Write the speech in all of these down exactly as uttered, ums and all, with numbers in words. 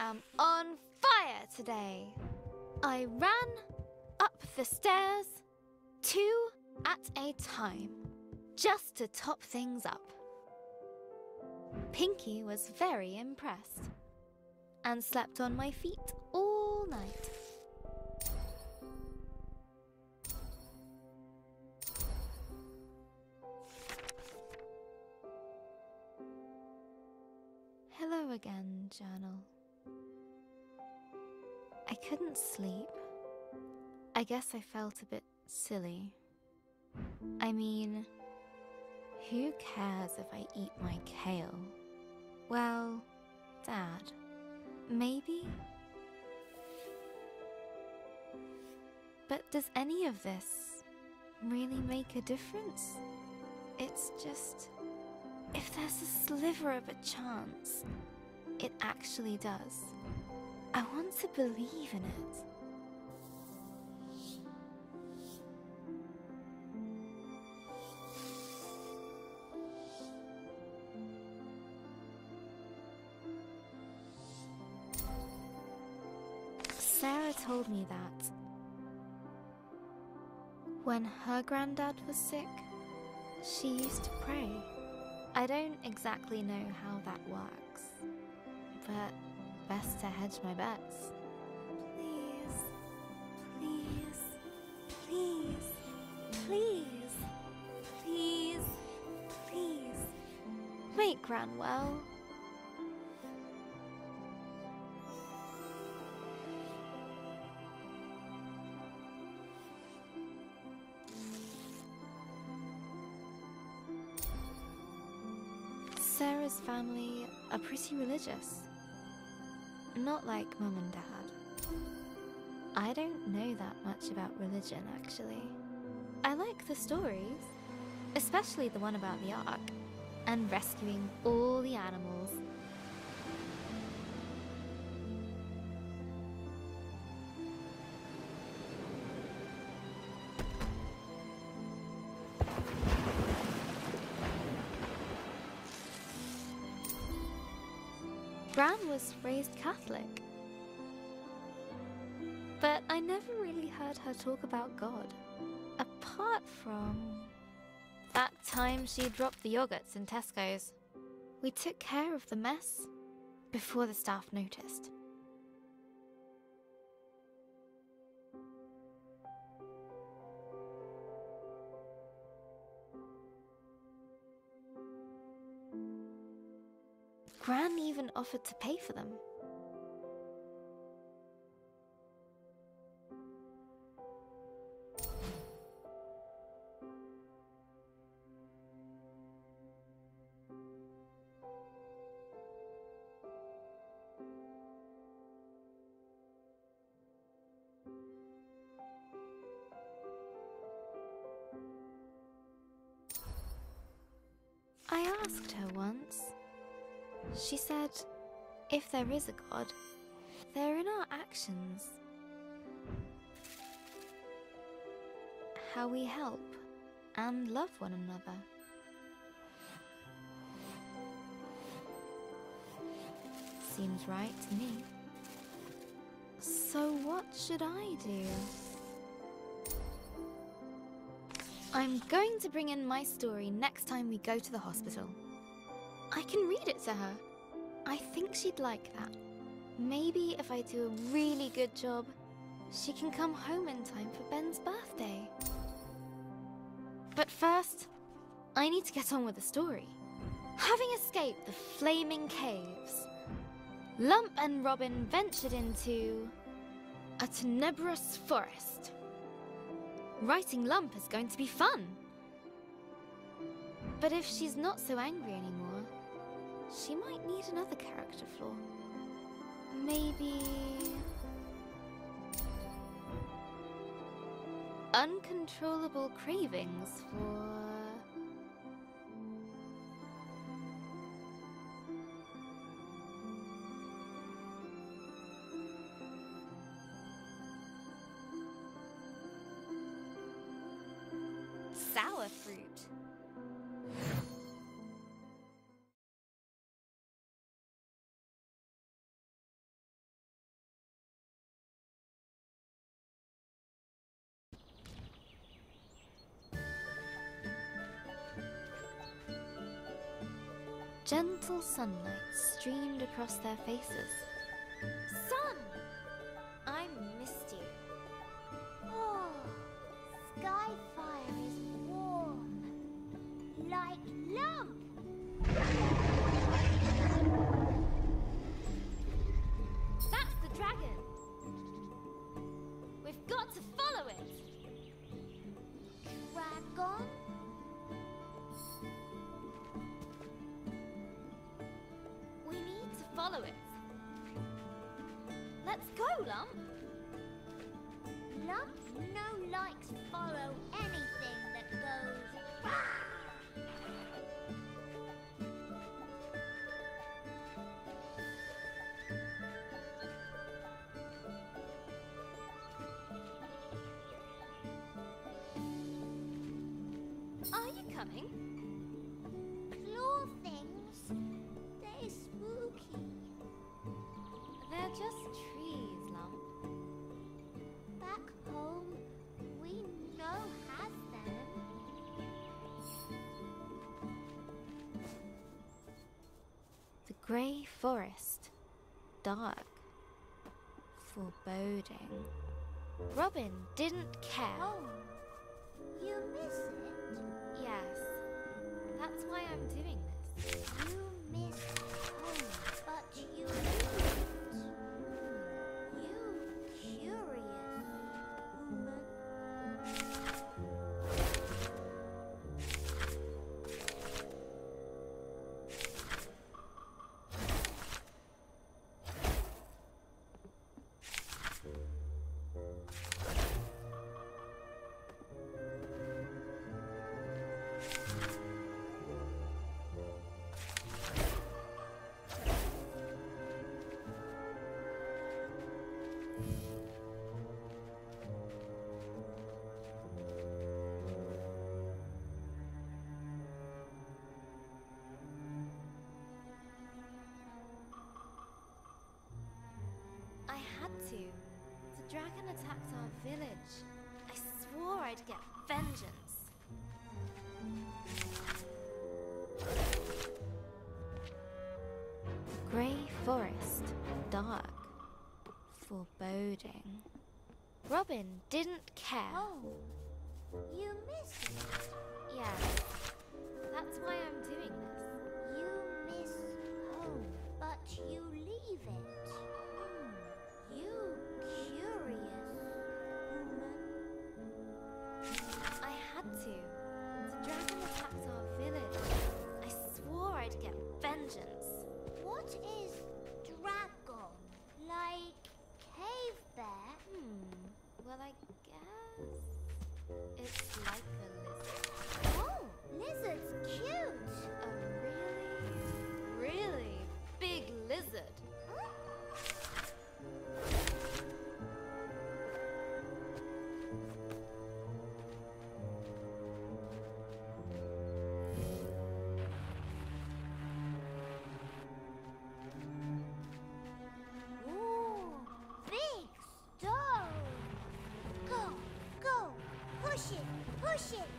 am on fire today. I ran up the stairs, two at a time, just to top things up. Pinky was very impressed and slept on my feet all night. Hello again, journal. I couldn't sleep. I guess I felt a bit silly. I mean, who cares if I eat my kale? Well, Dad, maybe? But does any of this really make a difference? It's just, if there's a sliver of a chance, it actually does. I want to believe in it. Sarah told me that when her granddad was sick, she used to pray. I don't exactly know how that works, but best to hedge my bets. Please, please, please, please, please, please, make Gran well. Sarah's family are pretty religious. Not like Mum and Dad. I don't know that much about religion, actually. I like the stories, especially the one about the Ark, and rescuing all the animals. Gran was raised Catholic, but I never really heard her talk about God, apart from that time she dropped the yogurts in Tesco's. We took care of the mess before the staff noticed. Gran even offered to pay for them. I asked her once. She said, if there is a God, they're in our actions. How we help and love one another. Seems right to me. So what should I do? I'm going to bring in my story next time we go to the hospital. I can read it to her. I think she'd like that. Maybe if I do a really good job, she can come home in time for Ben's birthday. But first, I need to get on with the story. Having escaped the flaming caves, Lump and Robin ventured into a tenebrous forest. Writing Lump is going to be fun. But if she's not so angry anymore, she might need another character flaw. Maybe uncontrollable cravings for sour fruit. Gentle sunlight streamed across their faces. Sun! I missed you. Oh, Skyfire is warm, like Lump. That's the dragon. We've got to follow it. Dragon? We need to follow it. Let's go, Lump. Lump no likes follow anything that goes. "Rah!" Are you coming? Claw things, they spooky. They're just trees, Lump. Back home, we know has them. The grey forest, dark, foreboding. Robin didn't care. Home, you miss it? Yes, that's why I'm doing this. You miss home, but you leave it. You curious woman. I had to. The dragon attacked our village. I swore I'd get vengeance. Grey forest, dark, foreboding. Robin didn't care. Home, you miss it. Yes, that's why I'm doing this. You miss home, but you leave it. Hmm. You curious woman. I had to. The dragon attacked our village. I swore I'd get vengeance. What is dragon? Like cave bear? Hmm. Well, I guess it's like a lizard. Oh, lizard's cute. A really, really big lizard. Ooh, big stone. Go, go, push it, push it.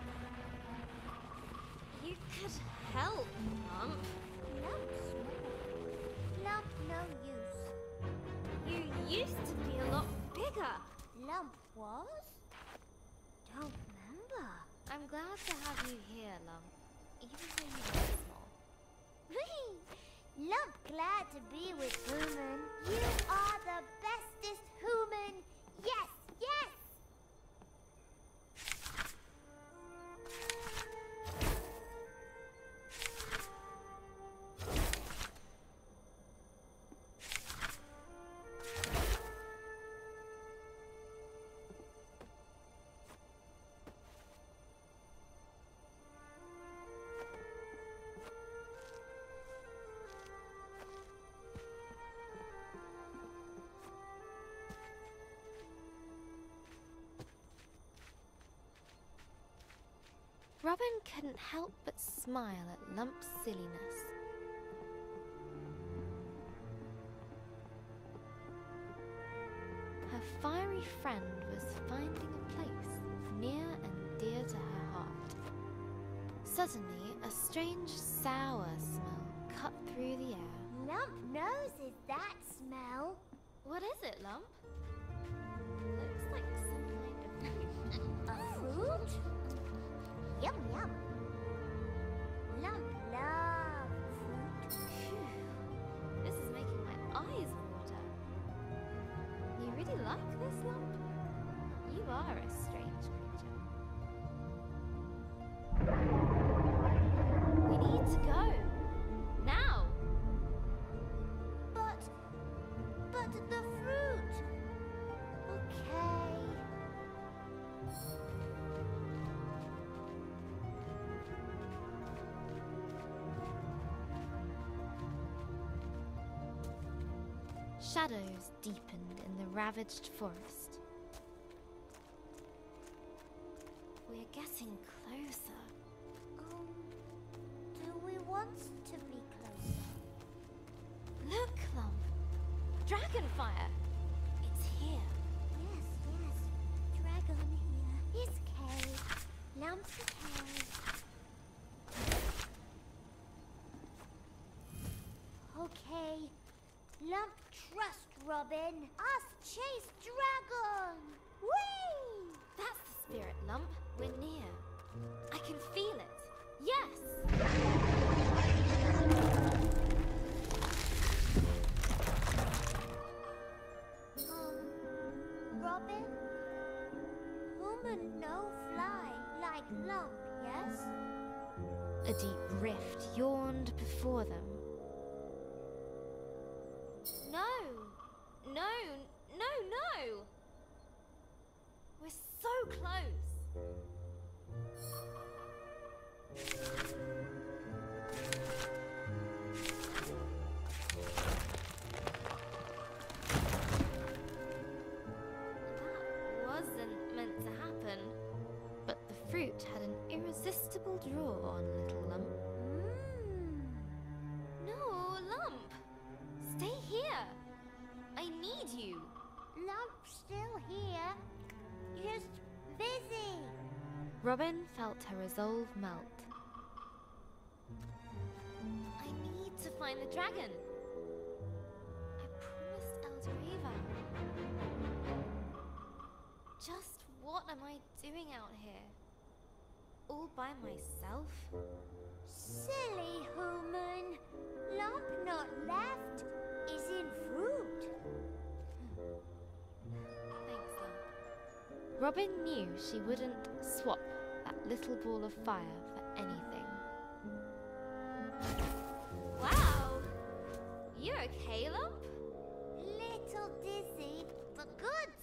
You could help, Lump. Lump small. Lump no use. You used to be a lot bigger. Lump was? Don't remember. I'm glad to have you here, Lump, even though you are small. Lump glad to be with human. You are the bestest human. Yes, yes. Robin couldn't help but smile at Lump's silliness. Her fiery friend was finding a place near and dear to her heart. Suddenly, a strange sour smell cut through the air. Lump knows is that smell. What is it, Lump? Looks like some kind of A fruit? Yum yum. Lump loves fruit. Phew. This is making my eyes water. You really like this, Lump? You are a strange creature. We need to go. Now! But, but the fruit. Okay. Shadows deepened in the ravaged forest. We're getting closer. Um, do we want to be closer? Look, Lump! Dragonfire! It's here. Yes, yes. Dragon here. His cave. Lump's cave. Okay. Lump trust Robin. Us chase dragon. Whee! That's the spirit, Lump. We're near. I can feel it. Yes! Um, Robin? Human no fly like Lump, yes? A deep rift yawned before them. No! No! No, no! We're so close! That wasn't meant to happen. But the fruit had an irresistible draw on Little Lump. Mmm. No, Lump! Stay here! I need you! Lump's still here. Just busy. Robin felt her resolve melt. I need to find the dragon. I promised Eldariva. Just what am I doing out here? All by myself? Silly human. Lump not left is in fruit. Thanks, Lump. Robin knew she wouldn't swap that little ball of fire for anything. Wow! You okay, Lump? Little dizzy, but goods.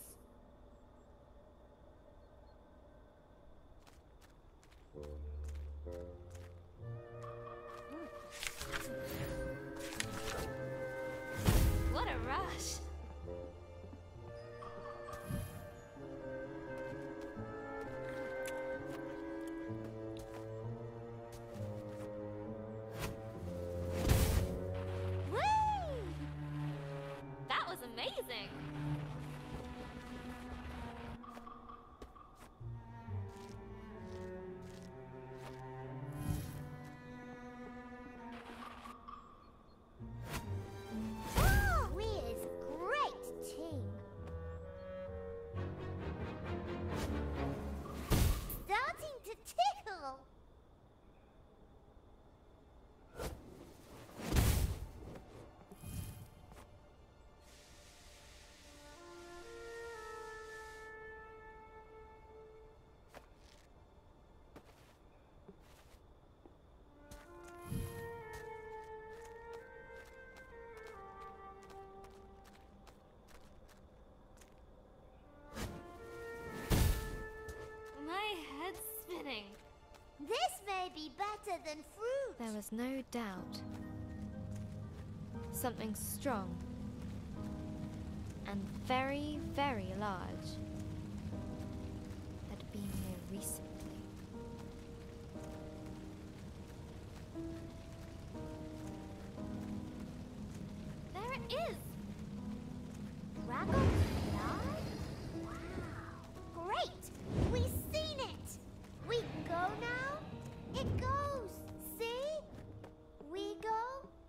What a rush! Whee! That was amazing! We is great team. Starting to tickle. My head's spinning. This may be better than fruit. There was no doubt. Something strong and very, very large had been here recently. There it is! Dragonfly? Wow. Great. We seen it. We go now? It goes. See? We go.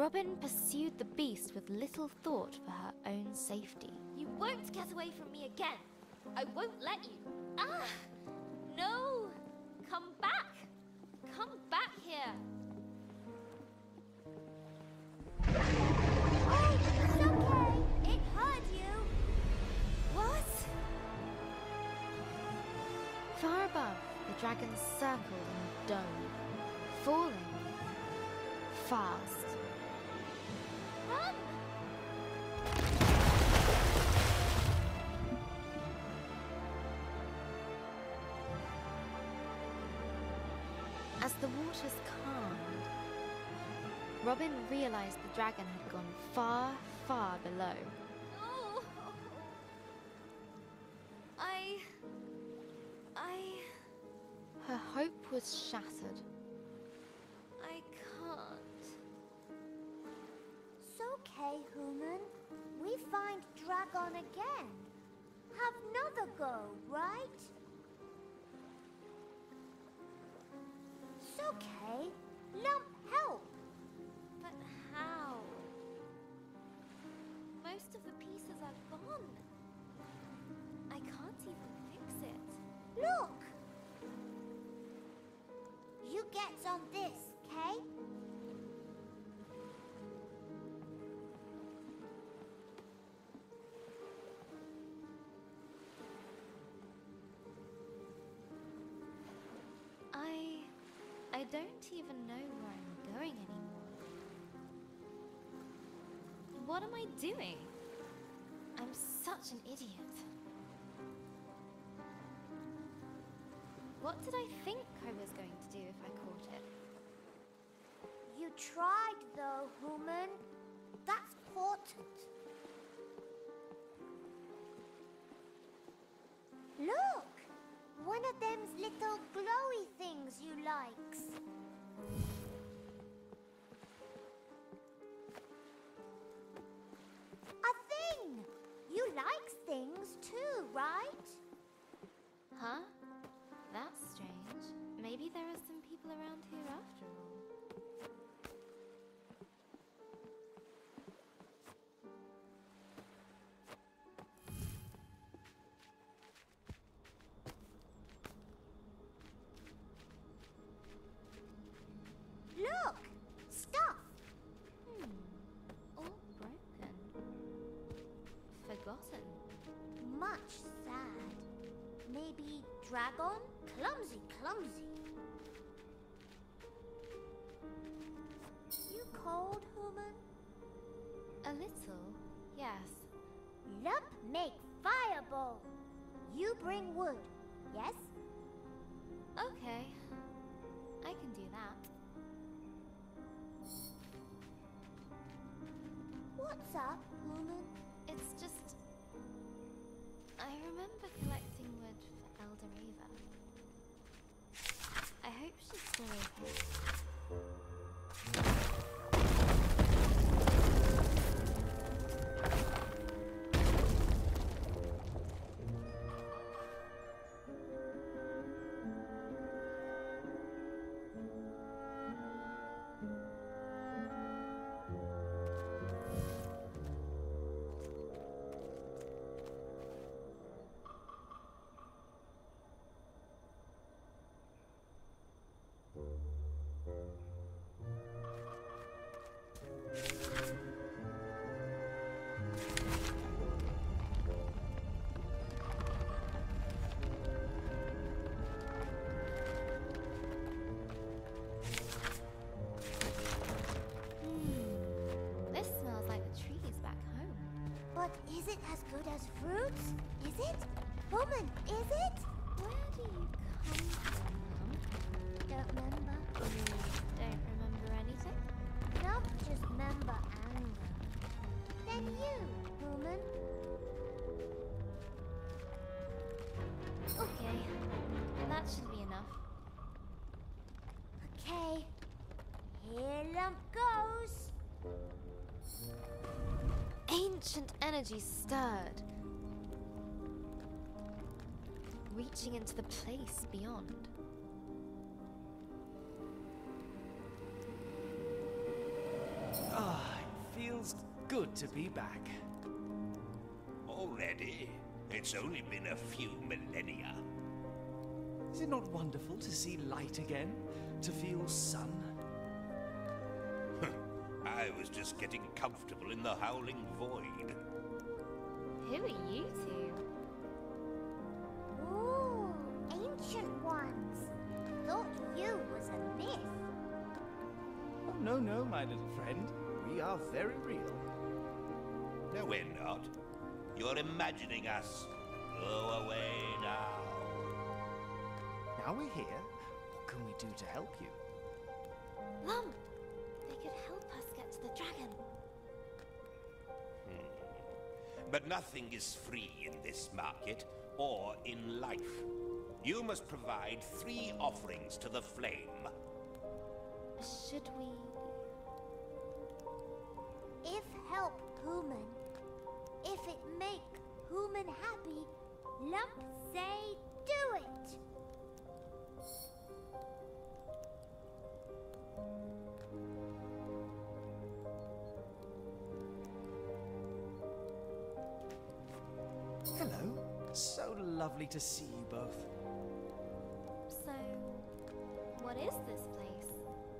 Robin pursued the beast with little thought for her own safety. You won't get away from me again. I won't let you. Ah! No! Come back! Come back here! Oh, it's okay. It hurt you. What? Far above, the dragon circled in a dome, falling fast. Run! As the waters calmed, Robin realized the dragon had gone far, far below. No! I... I... Her hope was shattered. I can't. It's okay, human. We find Dragon again. Have another go, right? It's okay. Lump help. But how? Most of the pieces are gone. I can't even fix it. Look. You get on this, okay? I... I don't even know where I'm going anymore. What am I doing? I'm such an idiot. What did I think I was going to do if I caught it? You tried though, human. That's important. Look! One of them's little glowy things you likes. A thing! You likes things too, right? Huh? That's strange. Maybe there are some people around here after all. Look! Stuff! Hmm. All broken. Forgotten. Much sad. Maybe dragon? Clumsy, clumsy. You cold, human? A little, yes. Lump make fireball. You bring wood, yes? Okay. I can do that. What's up, human? It's just... I remember collecting wood for Elder Eva. I hope she's still okay. Hmm. This smells like the trees back home. But is it as good as fruits? Is it? Woman, is it? Where do you come from, Mum? Don't remember. You don't remember anything? Not just remember anger. Then you, woman. Okay. That should be enough. Okay. Here Lump goes. Ancient energy stirred, reaching into the place beyond. Ah, good to be back. Already? It's only been a few millennia. Is it not wonderful to see light again? To feel sun? I was just getting comfortable in the howling void. Who are you two? Ooh, ancient ones. Thought you was a myth. Oh, no, no, my little friend. We are very real. No, we're not. You're imagining us. Go away now. Now we're here. What can we do to help you? Lum! They could help us get to the dragon. But nothing is free in this market, or in life. You must provide three offerings to the flame. Should we... If help human, if it make human happy, Lump say do it. Hello. So lovely to see you both. So... what is this place?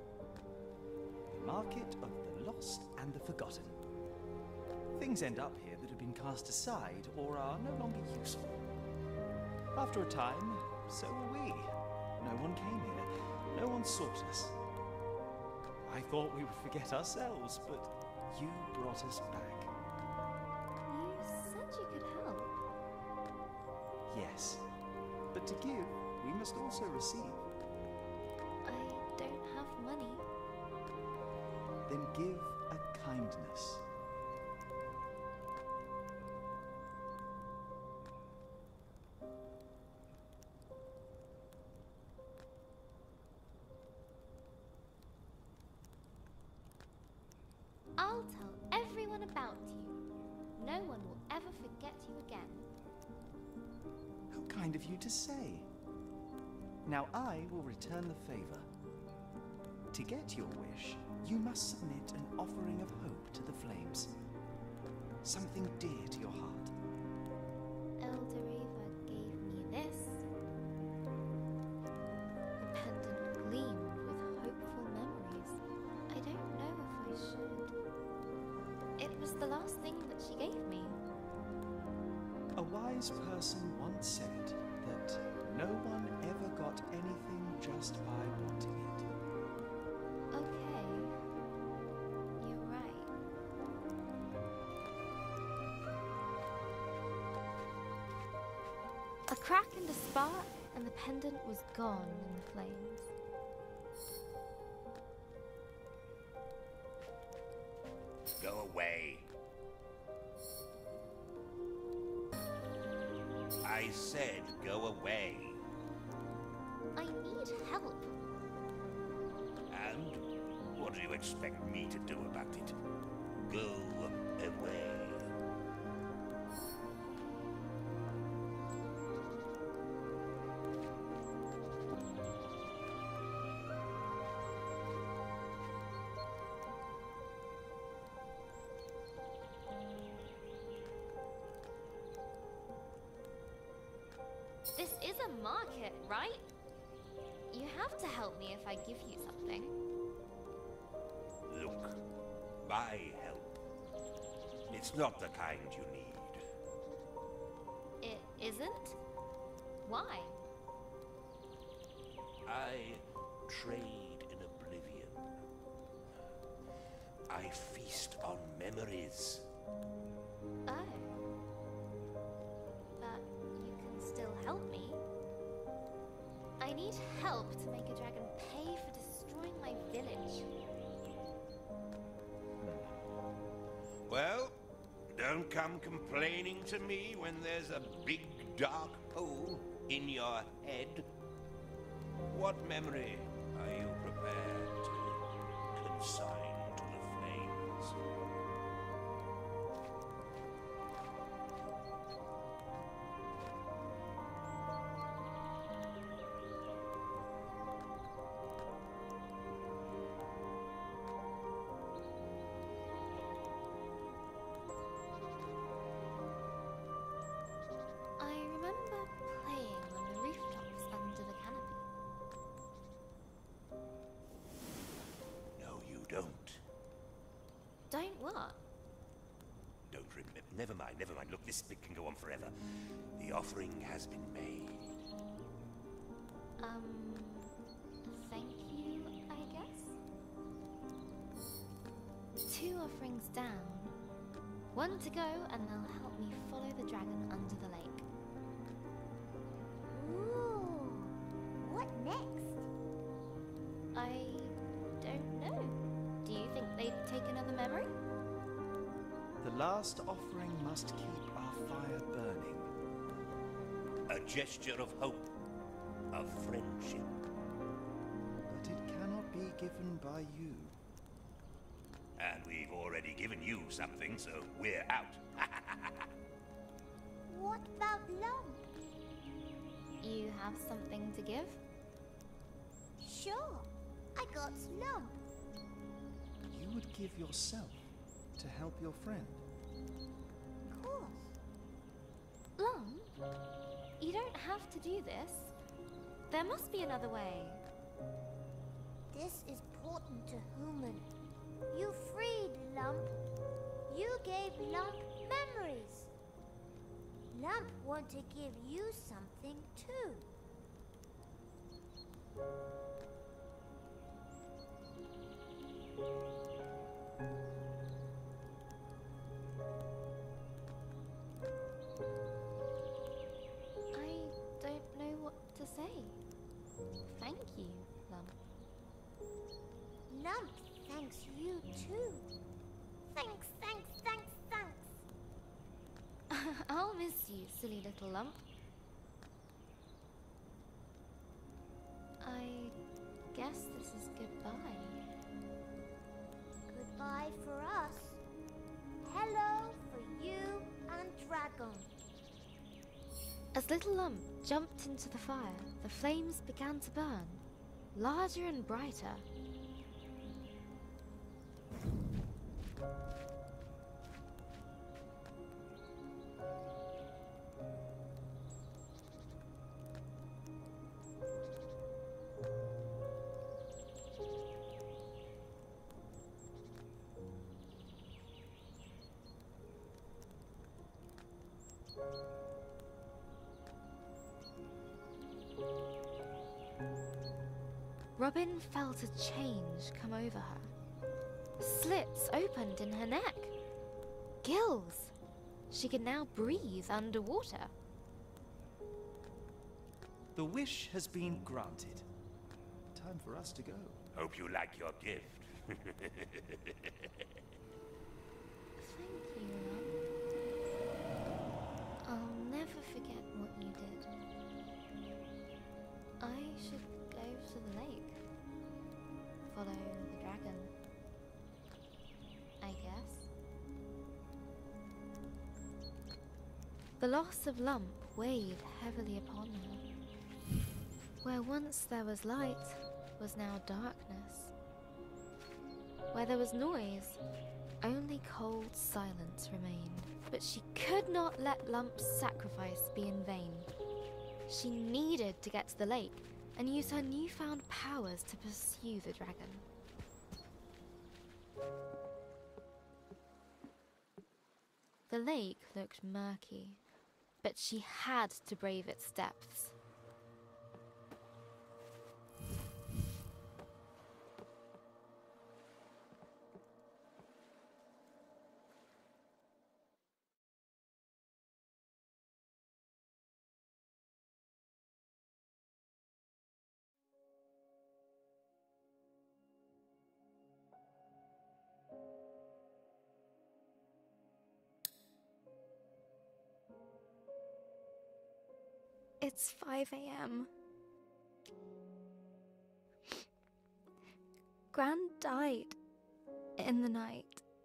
Market of the Lost and the Forgotten. Things end up here that have been cast aside or are no longer useful. After a time, so were we. No one came here. No one sought us. I thought we would forget ourselves, but you brought us back. You said you could help. Yes, but to give, we must also receive. I don't have money. Then give a kindness. I'll tell everyone about you. No one will ever forget you again. How kind of you to say. Now I will return the favor. To get your wish, you must submit an offering of hope to the flames. Something dear to your heart. Elderiva gave me this. The pendant gleamed with hopeful memories. I don't know if I should. It was the last thing that she gave me. A wise person once said that no one ever got anything just by wanting it. Okay. You're right. A crack and a spark, and the pendant was gone in the flames. Go away. I said go away. I need help. And what do you expect me to do about it? Go away. This is a market, right? You have to help me if I give you something. Look, my help. It's not the kind you need. It isn't? Why? I trade in oblivion. I feast on memories. Oh. But you can still help me. I need help to make a dragon pay for destroying my village. Well, don't come complaining to me when there's a big dark hole in your head. What memory are you prepared to consign to the flames? don't. Don't what? Don't remember. Never mind, never mind. Look, this bit can go on forever. The offering has been made. Um, thank you, I guess? Two offerings down. One to go, and they'll help me follow the dragon under the lake. Ooh. What next? I don't know. Do you think they'd take another memory? The last offering must keep our fire burning. A gesture of hope, of friendship. But it cannot be given by you. And we've already given you something, so we're out. What about Lump? You have something to give? Sure. I got Lump. You would give yourself to help your friend. Of course. Lump, you don't have to do this. There must be another way. This is important to Human. You freed Lump. You gave Lump memories. Lump want to give you something too. I don't know what to say. Thank you, Lump. Lump thanks you too. Thanks, thanks, thanks, thanks. I'll miss you, silly little Lump. I guess this is goodbye. Goodbye for us. Hello for you and Dragon. As little Lump jumped into the fire, the flames began to burn, larger and brighter. Robin felt a change come over her. Slits opened in her neck. Gills! She could now breathe underwater. The wish has been granted. Time for us to go. Hope you like your gift. Thank you, Lump. I'll never forget what you did. I should go to the lake. Follow the dragon. I guess. The loss of Lump weighed heavily upon her. Where once there was light, was now darkness. Where there was noise, only cold silence remained. But she could not let Lump's sacrifice be in vain. She needed to get to the lake and use her newfound powers to pursue the dragon. The lake looked murky, but she had to brave its depths. It's five A M Gran died in the night.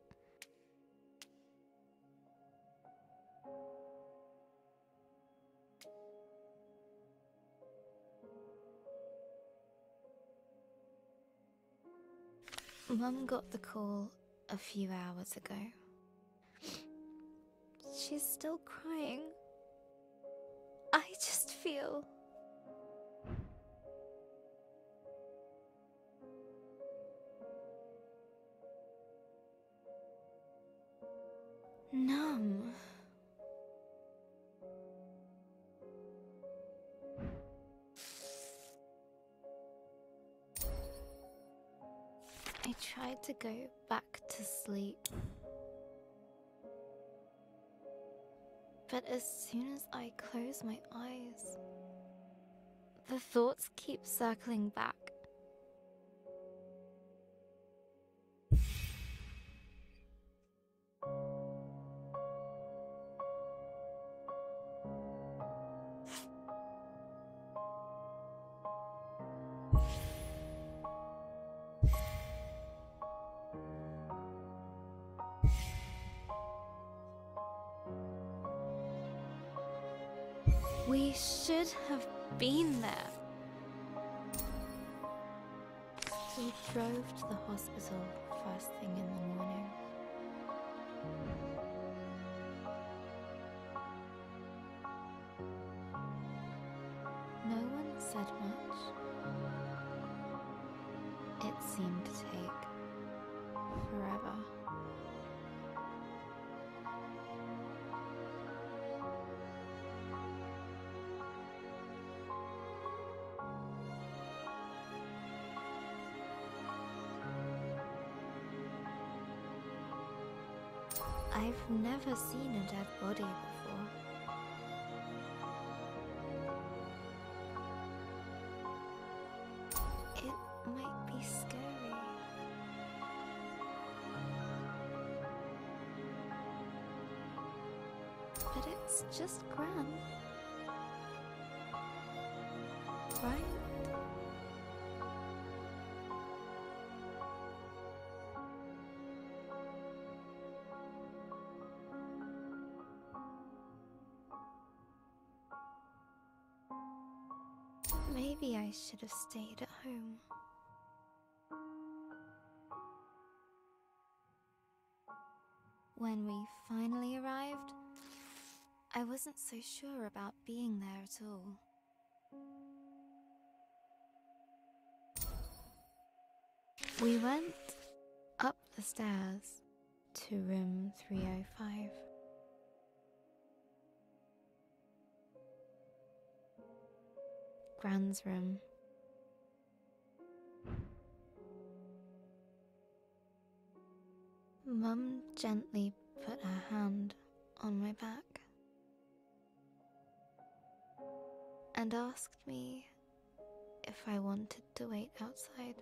Mum got the call a few hours ago. She's still crying. I just feel... numb. I tried to go back to sleep. But as soon as I close my eyes, the thoughts keep circling back. We should have been there. We drove to the hospital first thing in the morning. No one said much. It seemed to take forever. I've never seen a dead body before. It might be scary. But it's just Gran. Right? Maybe I should have stayed at home. When we finally arrived, I wasn't so sure about being there at all. We went up the stairs to room three oh five. Gran's room. Mum gently put her hand on my back and asked me if I wanted to wait outside.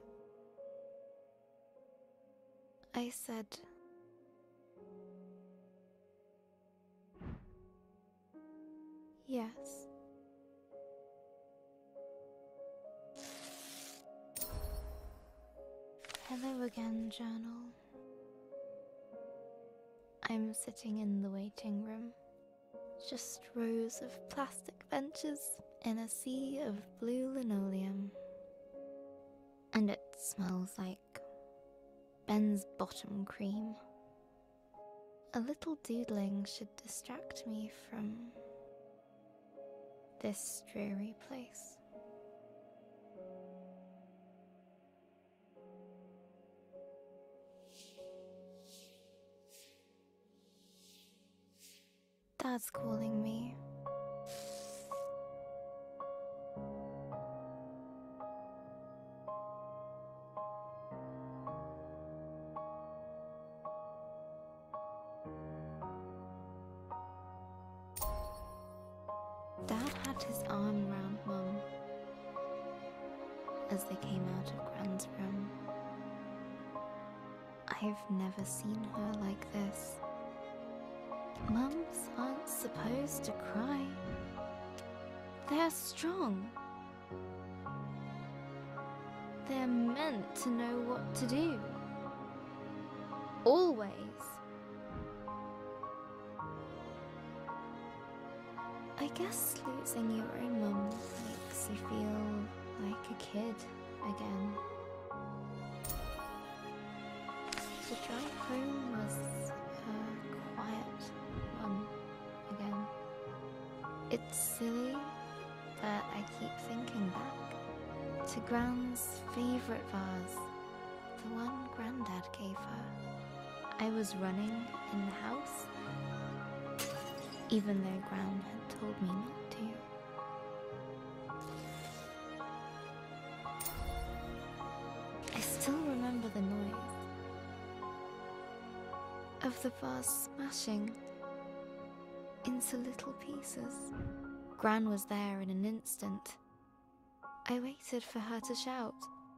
I said, yes. Hello again, journal. I'm sitting in the waiting room. Just rows of plastic benches in a sea of blue linoleum. And it smells like Ben's bottom cream. A little doodling should distract me from this dreary place. Dad's calling me. Dad had his arm round Mum as they came out of Gran's room. I've never seen her like this. Mums aren't supposed to cry. They're strong. They're meant to know what to do. Always. I guess losing your own mum makes you feel like a kid again. The drive home was a quiet one again. It's silly, but I keep thinking back to Gran's favourite vase, the one Grandad gave her. I was running in the house even though Gran had told me not to. I still remember the noise of the vase smashing into little pieces. Gran was there in an instant. I waited for her to shout.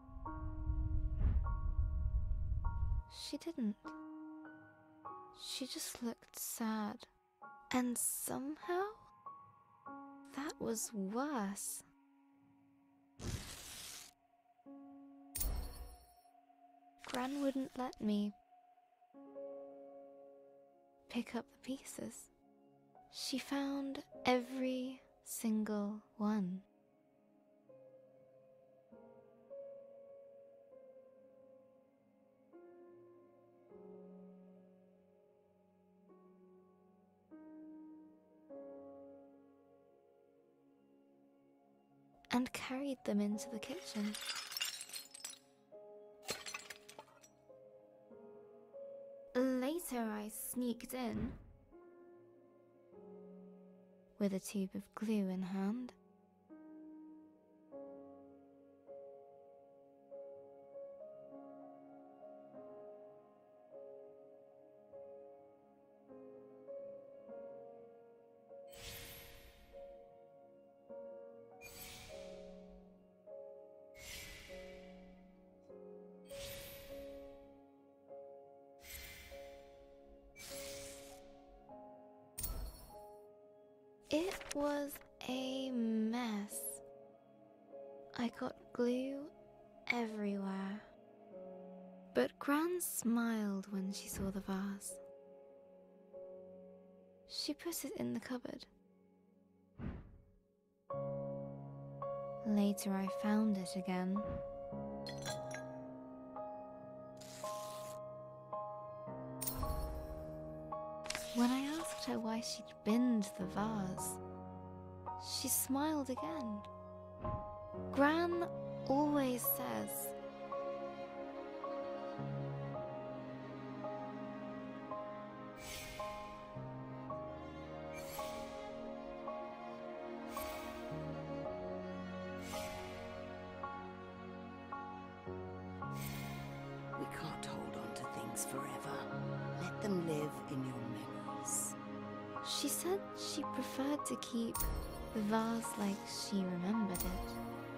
She didn't. She just looked sad. And somehow, that was worse. Gran wouldn't let me pick up the pieces. She found every single one. And carried them into the kitchen. Later, I sneaked in with a tube of glue in hand. It was a mess. I got glue everywhere. But Gran smiled when she saw the vase. She put it in the cupboard. Later I found it again. When I asked her why she'd binned the vase, she smiled again. Gran always says, we can't hold on to things forever. Let them live in your memories. She said she preferred to keep the vase like she remembered it.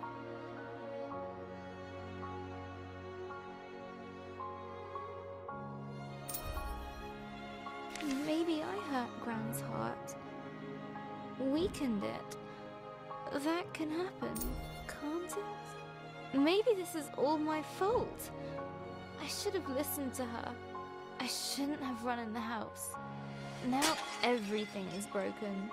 Maybe I hurt Gran's heart. Weakened it. That can happen, can't it? Maybe this is all my fault. I should have listened to her. I shouldn't have run in the house. Now everything is broken.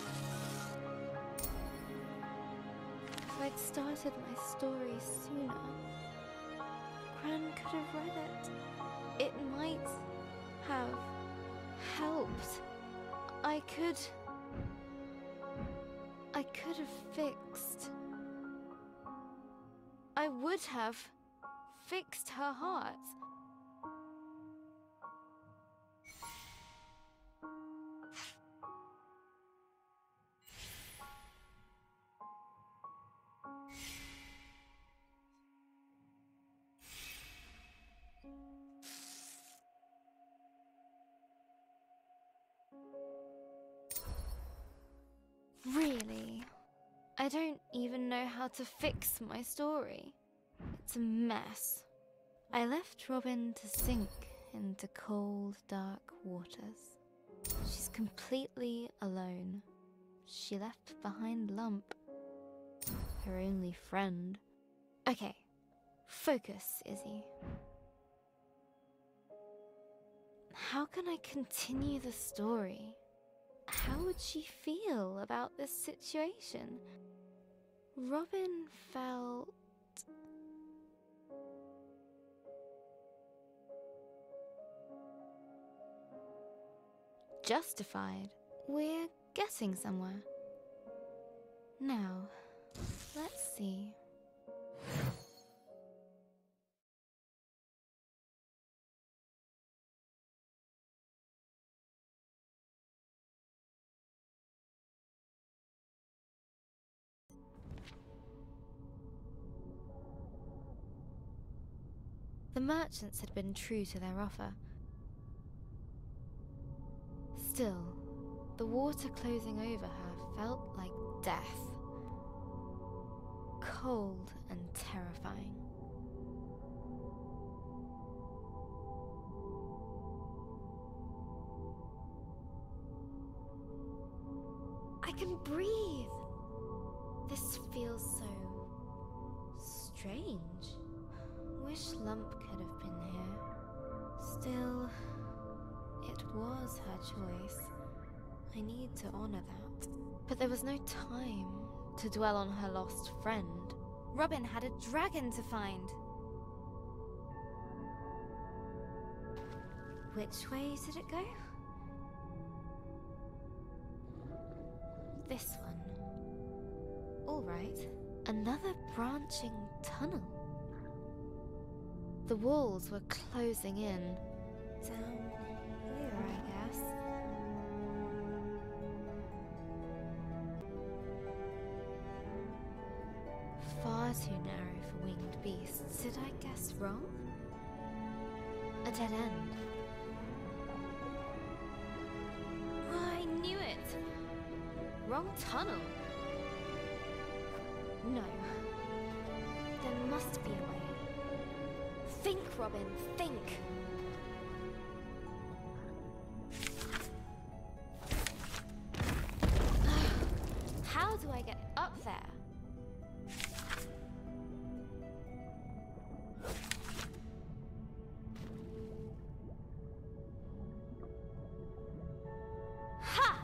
If I'd started my story sooner, Gran could have read it. It might have helped. I could... I could have fixed... I would have fixed her heart. Really? I don't even know how to fix my story. It's a mess. I left Robin to sink into cold, dark waters. She's completely alone. She left behind Lump, her only friend. Okay, focus, Izzy. How can I continue the story? How would she feel about this situation? Robin felt... justified. We're getting somewhere. Now, let's see. The merchants had been true to their offer. Still, the water closing over her felt like death. Cold and terrifying. I can breathe! This feels so strange. Wish Lump could have been here. Still, it was her choice. I need to honor that. But there was no time to dwell on her lost friend. Robin had a dragon to find. Which way did it go? This one. All right. Another branching tunnel. The walls were closing in. Down here, I guess. Far too narrow for winged beasts. Did I guess wrong? A dead end. Oh, I knew it! Wrong tunnel. No. There must be a way. Think, Robin, think! How do I get up there? Ha!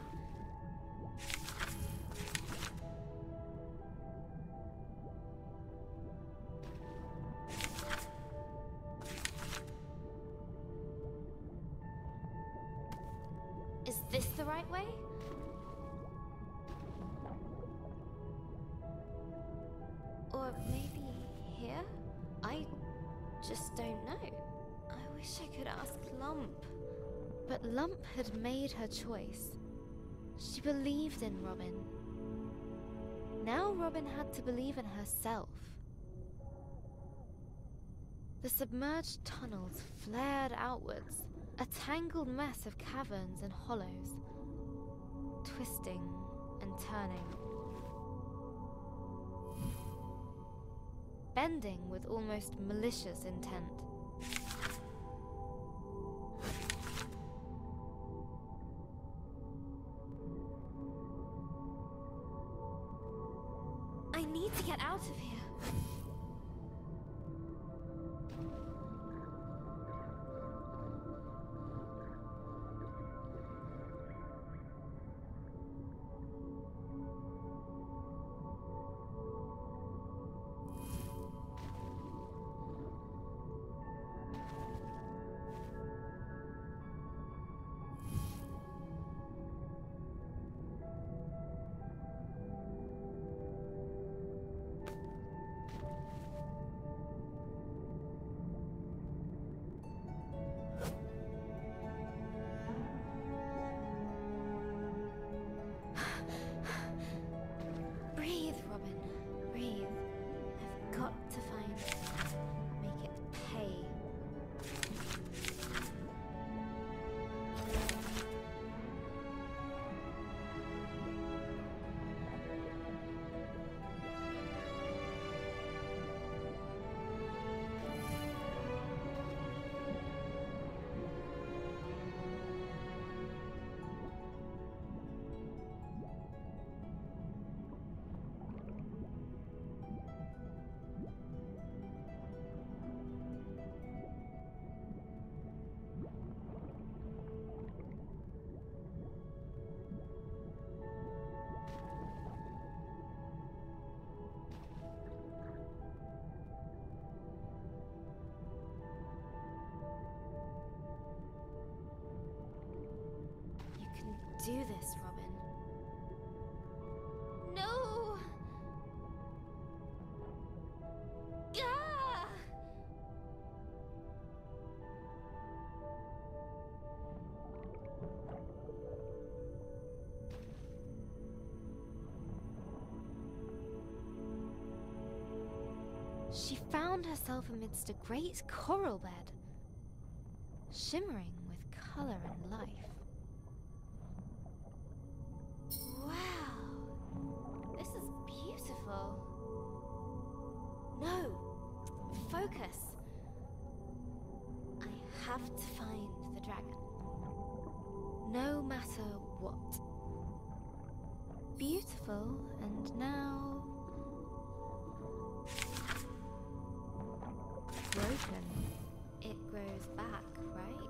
Is this the right way? Or maybe here? I just don't know. I wish I could ask Lump. But Lump had made her choice. She believed in Robin. Now Robin had to believe in herself. The submerged tunnels flared outwards, a tangled mess of caverns and hollows, twisting and turning. Bending with almost malicious intent. I need to get out of here. Breathe, Robin. Breathe. I've got to find... make it pay. Do this, Robin. No! Gah! she found herself amidst a great coral bed, shimmering with color and life. Wow, this is beautiful. No, focus. I have to find the dragon. No matter what. Beautiful, and now broken. It grows back, right?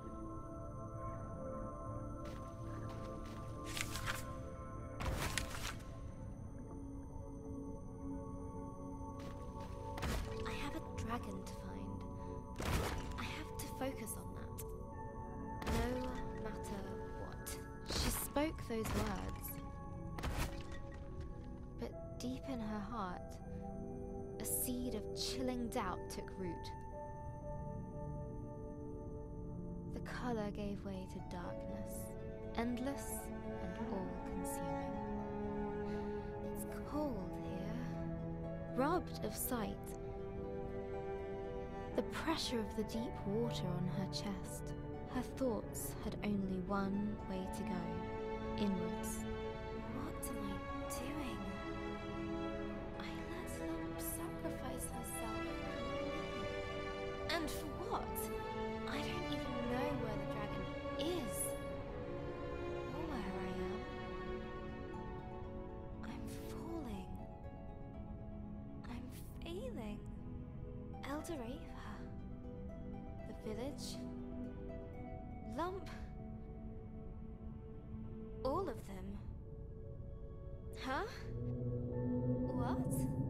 I have a dragon to find. I have to focus on that. No matter what. She spoke those words, but deep in her heart, a seed of chilling doubt took root. The color gave way to darkness, endless and all-consuming. It's cold here, robbed of sight. The pressure of the deep water on her chest. Her thoughts had only one way to go, inwards. What am I doing? I let Lump sacrifice herself. And for what? I don't even know where the dragon is. Or where I am. I'm falling. I'm failing. Elderava. The village. Lump. All of them. Huh? What?